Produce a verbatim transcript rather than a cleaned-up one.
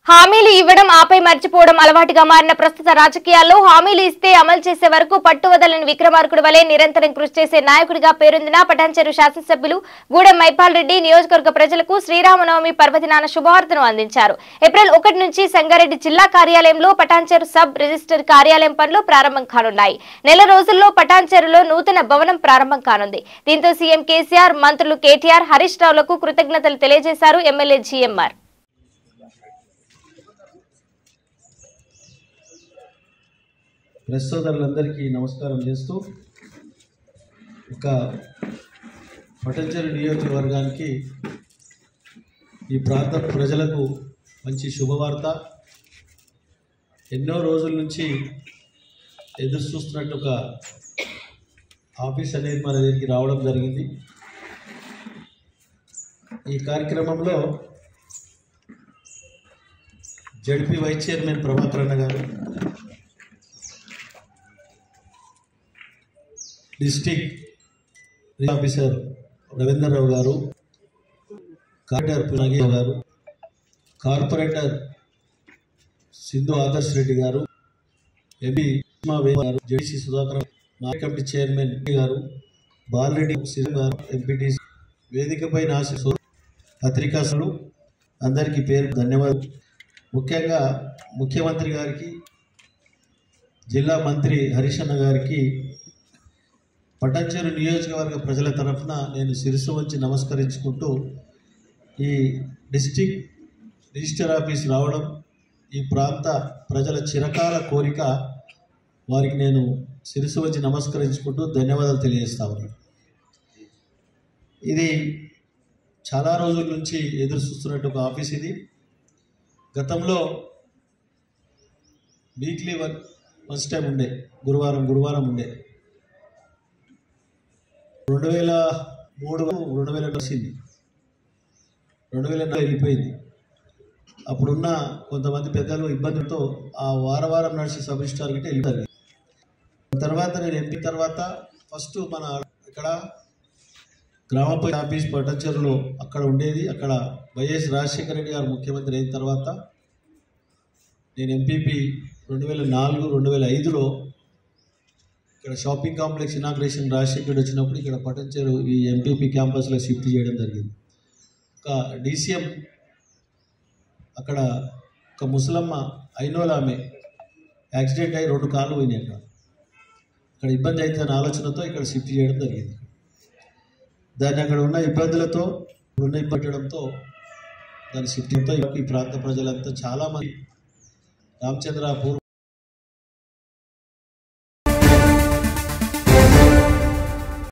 హామీలు ఇవ్వడం ఆపై మర్చిపోవడం అలవాటుగా మారిన ప్రస్తుత రాజకీయాల్లో హామీలు ఇస్తే అమలు చేసే వరకు పట్టువదలని విక్రమార్కుడు వలె నిరంతరం కృషి చేసే నాయకుడిగా పేరొందిన పటాన్చెరు శాసనసభ్యులు గూడెం మైపాల్ రెడ్డి నియోజకవర్గ ప్రజలకు శ్రీరామనవమి పర్వదినాన శుభవార్తను అందించారు. ఏప్రిల్ ఒకటి నుంచి సంగారెడ్డి జిల్లా కార్యాలయంలో పటాన్చెరు సబ్ రిజిస్టర్ కార్యాలయం పనులు ప్రారంభం కానున్నాయి. నెల రోజుల్లో పటాన్చెరులో నూతన భవనం ప్రారంభం కానుంది. దీంతో సీఎం కేసీఆర్, మంత్రులు కేటీఆర్, హరీష్ రావులకు కృతజ్ఞతలు తెలియజేశారు ఎమ్మెల్యే జీఎంఆర్. ప్రెస్ సోదరులందరికీ నమస్కారం చేస్తూ ఒక పటాన్చెరు నియోజకవర్గానికి ఈ ప్రాంత ప్రజలకు మంచి శుభవార్త. ఎన్నో రోజుల నుంచి ఎదురు చూస్తున్నట్టు ఒక ఆఫీస్ అనేది మన దగ్గరికి రావడం జరిగింది. ఈ కార్యక్రమంలో జడ్పీ వైస్ చైర్మన్ ప్రభాకర్ అన్న గారు, డిస్ట్రిక్ట్ ఆఫీసర్ రవీందర్ రావు గారు, కార్పొరేటర్ పునాగి గారు, కార్పొరేటర్ సింధు ఆదర్శ్ రెడ్డి గారు, ఎంపీ గారు, J C Sudhakar, market committee chairman గారు, బాలరెడ్డి గారు, ఎంపీటీసీ వేదికపై నాశ పత్రికాసులు అందరికీ పేరు ధన్యవాదాలు. ముఖ్యంగా ముఖ్యమంత్రి గారికి, జిల్లా మంత్రి హరీష్ అన్న గారికి పటాన్చెరు నియోజకవర్గ ప్రజల తరఫున నేను శిరస్సు వంచి నమస్కరించుకుంటూ ఈ డిస్ట్రిక్ట్ రిజిస్టర్ ఆఫీస్ రావడం ఈ ప్రాంత ప్రజల చిరకాల కోరిక. వారికి నేను శిరస్సు వంచి నమస్కరించుకుంటూ ధన్యవాదాలు తెలియజేస్తా ఉన్నాను. ఇది చాలా రోజుల నుంచి ఎదురు చూస్తున్నట్టు ఒక ఆఫీస్. ఇది గతంలో వీక్లీ వన్ ఫస్ట్ టైం ఉండే, గురువారం గురువారం ఉండే. రెండు వేల మూడు రెండు వేల వచ్చింది, రెండు వేల వెళ్ళిపోయింది. అప్పుడున్న కొంతమంది పెద్దలు ఇబ్బందులతో ఆ వారం వారం నడిచి సబ్ రిజిస్ట్రార్ గిట్ట వెళ్ళిపోయింది. తర్వాత నేను ఎంపీ తర్వాత ఫస్ట్ మన ఇక్కడ గ్రామ పంచాయతీ ఆఫీస్ పటాన్చెరులో అక్కడ ఉండేది. అక్కడ వైఎస్ రాజశేఖర రెడ్డి గారు ముఖ్యమంత్రి అయిన తర్వాత నేను ఎంపీపీ రెండు వేల నాలుగు రెండు వేల ఐదులో ఇక్కడ షాపింగ్ కాంప్లెక్స్ ఇనాగ్రేషన్ రాజశేఖర్ వచ్చినప్పుడు ఇక్కడ పటాన్చెరు ఈ ఎంపీపీ క్యాంపస్లో షిఫ్ట్ చేయడం జరిగింది. ఒక డీసీఎం అక్కడ ఒక ముసలమ్మ ఐనోల ఆమె యాక్సిడెంట్ అయ్యి రెండు కార్లు పోయినాయి. అక్కడ అక్కడ ఇబ్బంది అవుతుందనే ఆలోచనతో ఇక్కడ షిఫ్ట్ చేయడం జరిగింది. దాన్ని అక్కడ ఉన్న ఇబ్బందులతో ఉన్న ఇబ్బందితో దాన్ని షిఫ్టింగ్తో ఈ ప్రాంత ప్రజలంతా చాలామంది రామచంద్రాపూర్